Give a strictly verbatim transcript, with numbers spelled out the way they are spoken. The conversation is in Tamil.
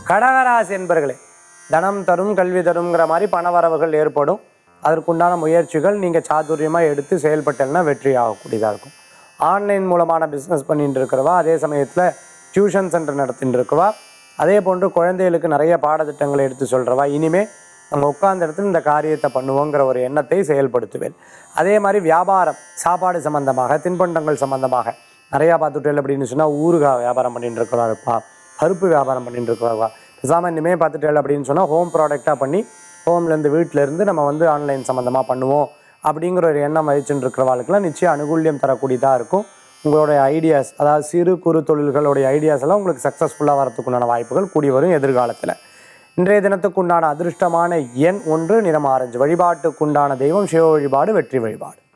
கடகராசி என்பர்களே, தனம் தரும் கல்வி தருங்கிற மாதிரி பணவரவுகள் ஏற்படும். அதற்குண்டான முயற்சிகள் நீங்கள் சாதுரியமாக எடுத்து செயல்பட்டேன்னா வெற்றி ஆகக்கூடியதாக இருக்கும். ஆன்லைன் மூலமான பிஸ்னஸ் பண்ணிட்டு இருக்கிறவா, அதே சமயத்தில் டியூஷன் சென்டர் நடத்திட்டு இருக்கிறவா, அதே போன்று குழந்தைகளுக்கு நிறைய பாடத்திட்டங்களை எடுத்து சொல்கிறவா, இனிமேல் நம்ம உட்கார்ந்த இடத்துல இந்த காரியத்தை பண்ணுவோங்கிற ஒரு எண்ணத்தை செயல்படுத்துவேன். அதே மாதிரி வியாபாரம், சாப்பாடு சம்பந்தமாக, தின்பண்டங்கள் சம்பந்தமாக நிறையா பார்த்துட்டேன் அப்படின்னு சொன்னால் ஊறுகாய் வியாபாரம் பண்ணிட்டு இருக்கிறவா இருப்பா, பருப்பு வியாபாரம் பண்ணிட்டு இருக்கிறவா, பேசாமல் இனிமேல் பார்த்துட்டேன் அப்படின்னு சொன்னால் ஹோம் ப்ராடக்டாக பண்ணி ஹோம்லேருந்து வீட்டிலேருந்து நம்ம வந்து ஆன்லைன் சம்மந்தமாக பண்ணுவோம் அப்படிங்கிற ஒரு எண்ணம் வச்சுட்டு இருக்கிறவாளுக்கெல்லாம் நிச்சயம் அனுகூல்யம் தரக்கூடியதாக இருக்கும். உங்களுடைய ஐடியாஸ், அதாவது சிறு குறு தொழில்களுடைய ஐடியாஸ் எல்லாம் உங்களுக்கு சக்ஸஸ்ஃபுல்லாக வரத்துக்குண்டான வாய்ப்புகள் கூடி வரும் எதிர்காலத்தில். இன்றைய தினத்துக்குண்டான அதிர்ஷ்டமான எண் ஒன்று, நிறம் ஆரஞ்சு. வழிபாட்டுக்குண்டான தெய்வம் சிவ வழிபாடு, வெற்றி வழிபாடு.